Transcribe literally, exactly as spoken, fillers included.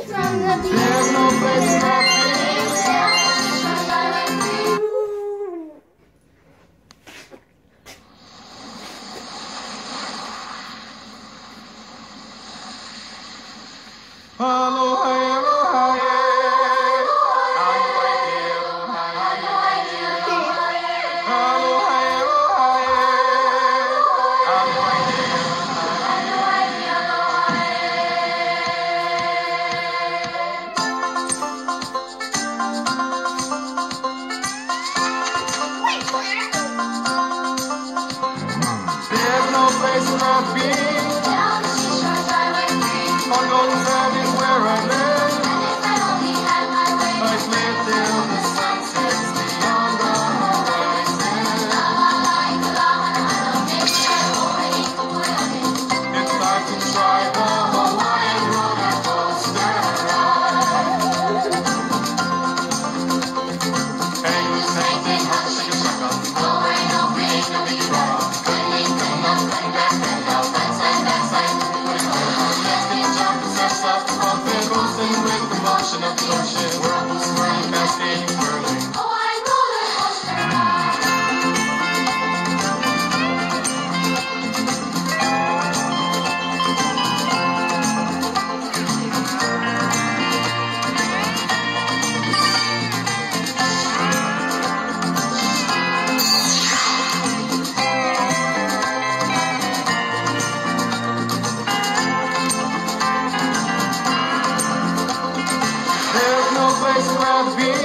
from the beach. There's no place like this. Aloha, aloha, there's no place like this. Down the seashore's highway free. On golden sand is where I live. And if I only had my way, I'd live till the sun sets beyond the horizon. It's time to try the Hawaiian roller coaster ride. Hey, who's taking hot shake a shaka? no worry, no pain, no biggie rock. Cutting, cutting up, cutting back, cutting out, backside, backside. Let's get jumping, steps up, bumping, coasting with the motion of the ocean. Whirlpool swirling, cascading, whirling. Hawaiian roller coaster ride. There's no place where I'd be.